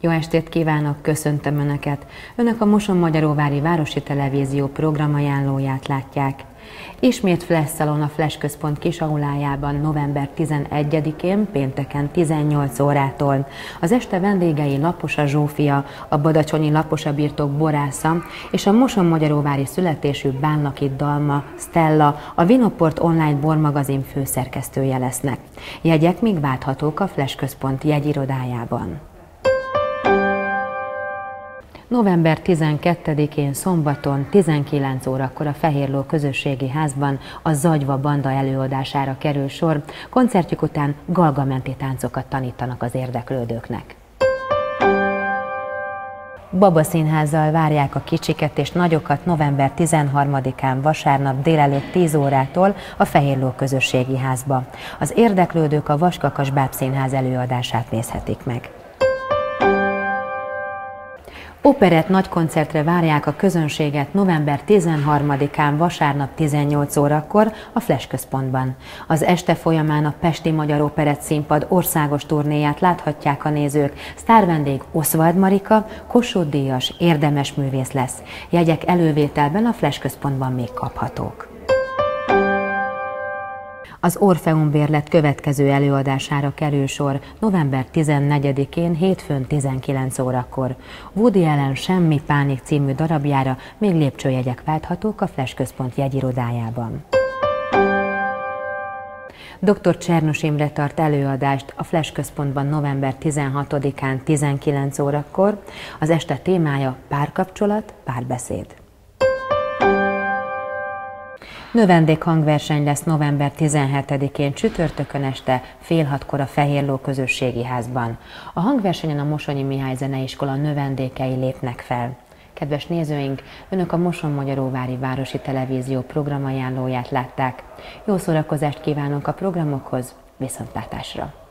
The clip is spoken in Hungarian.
Jó estét kívánok, köszöntöm Önöket! Önök a Mosonmagyaróvári Városi Televízió programajánlóját látják. Ismét Flash Salon a Flash Központ kisaulájában november 11-én, pénteken 18 órától. Az este vendégei Laposa Zsófia, a badacsonyi Laposa birtok borásza és a Mosonmagyaróvári születésű Bánlaki Dalma Stella, a Vinoport online bormagazin főszerkesztője lesznek. Jegyek még válthatók a Flash Központ jegyirodájában. November 12-én szombaton 19 órakor a Fehérló közösségi házban a Zagyva banda előadására kerül sor, koncertjük után galgamenti táncokat tanítanak az érdeklődőknek. Babaszínházzal várják a kicsiket és nagyokat november 13-án vasárnap délelőtt 10 órától a Fehérló közösségi házba. Az érdeklődők a Vaskakas Bábszínház előadását nézhetik meg. Operett nagykoncertre várják a közönséget november 13-án vasárnap 18 órakor a Flash Központban. Az este folyamán a Pesti Magyar Operett Színpad országos turnéját láthatják a nézők. Sztárvendég Oszvald Marika, Kossuth-díjas érdemes művész lesz. Jegyek elővételben a Flash Központban még kaphatók. Az Orfeum Bérlet következő előadására kerül sor november 14-én hétfőn 19 órakor. Woody Allen Semmi pánik című darabjára még lépcsőjegyek válthatók a Flash Központ jegyirodájában. Dr. Csernos Imre tart előadást a Flash Központban november 16-án 19 órakor. Az este témája párkapcsolat, párbeszéd. Növendékhangverseny lesz november 17-én csütörtökön este fél 6-kor a Fehérló közösségi házban. A hangversenyen a Mosonyi Mihály Zeneiskola növendékei lépnek fel. Kedves nézőink, Önök a Mosonmagyaróvári Városi Televízió programajánlóját látták. Jó szórakozást kívánunk a programokhoz, viszontlátásra!